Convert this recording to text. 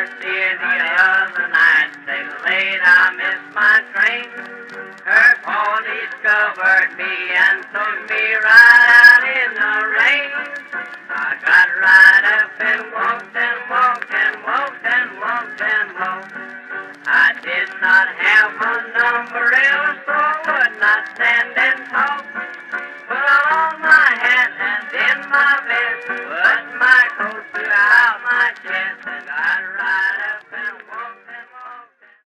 Dear, the other night, they late, I missed my train. Her Paul discovered me and threw me right out in the rain. I got right up and walked and walked and walked and walked and walked. I did not have a number else, so I would not stand and talk. Put on my hat and in my vest, put my coat to